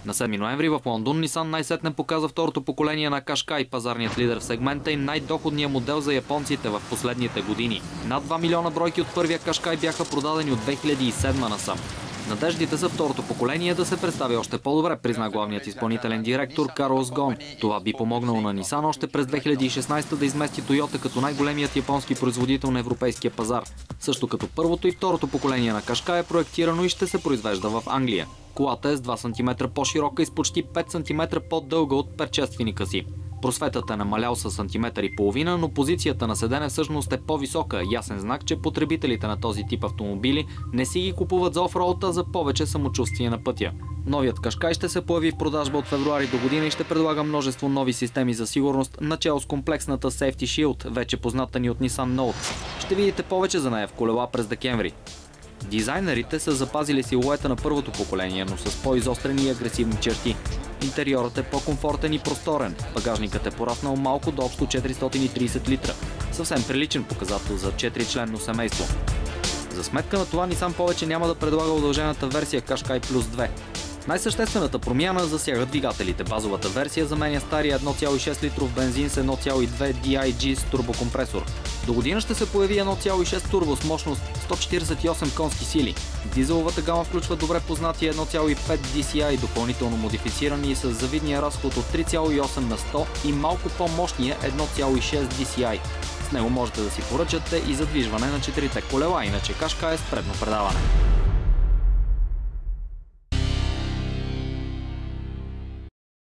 На 7 ноември в Лондон Nissan най-сетне показа второто поколение на Qashqai, пазарният лидер в сегмента и най-доходният модел за японците в последните години. Над 2 милиона бройки от първия Qashqai бяха продадени от 2007 насам. Надеждите за второто поколение да се представи още по-добре, призна главният изпълнителен директор Карлос Гон. Това би помогнало на Nissan още през 2016 да измести Toyota като най-големият японски производител на европейския пазар. Също като първото и второто поколение на Qashqai е проектирано и ще се произвежда в Англия. Колата е с 2 см по-широка и с почти 5 см по-дълга от предшественика си. Просветът е намалял с сантиметър и половина, но позицията на седене всъщност е по-висока. Ясен знак, че потребителите на този тип автомобили не си ги купуват за офроуд, а за повече самочувствие на пътя. Новият Qashqai ще се появи в продажба от февруари до година и ще предлага множество нови системи за сигурност, начало с комплексната Safety Shield, вече позната ни от Nissan Note. Ще видите повече за нея в колела през декември. Дизайнерите са запазили силуета на първото поколение, но с по-изострени и агресивни черти. Интериорът е по-комфортен и просторен. Багажникът е пораснал малко до общо 430 литра. Съвсем приличен показател за 4-членно семейство. За сметка на това Nissan повече няма да предлага удължената версия Qashqai Plus 2. Най-съществената промяна засяга двигателите. Базовата версия заменя стария 1,6 литров бензин с 1,2 DIG с турбокомпресор. До година ще се появи 1,6 турбо с мощност 148 конски сили. Дизеловата гама включва добре познатия 1,5 DCI, допълнително модифицирани с завидния разход от 3,8 на 100 и малко по-мощния 1,6 DCI. С него можете да си поръчате и задвижване на 4-те колела, иначе Qashqai е с предно предаване.